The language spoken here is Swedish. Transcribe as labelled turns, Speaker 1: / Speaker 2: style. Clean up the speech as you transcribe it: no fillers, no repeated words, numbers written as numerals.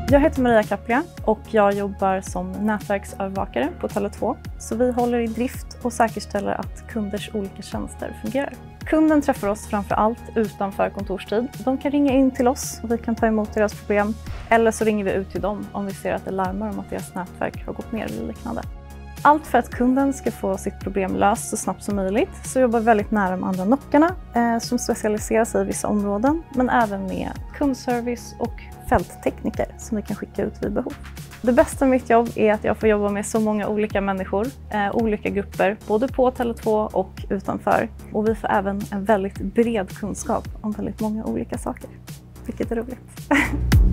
Speaker 1: Jag heter Maria Kaplia och jag jobbar som nätverksövervakare på Tele2. Så vi håller i drift och säkerställer att kunders olika tjänster fungerar. Kunden träffar oss framför allt utanför kontorstid. De kan ringa in till oss och vi kan ta emot deras problem. Eller så ringer vi ut till dem om vi ser att det larmar om att deras nätverk har gått ner eller liknande. Allt för att kunden ska få sitt problem löst så snabbt som möjligt så jobbar vi väldigt nära med andra NOC:arna som specialiserar sig i vissa områden, men även med kundservice och fälttekniker som vi kan skicka ut vid behov. Det bästa med mitt jobb är att jag får jobba med så många olika människor, olika grupper, både på Tele2 och utanför. Och vi får även en väldigt bred kunskap om väldigt många olika saker, vilket är roligt.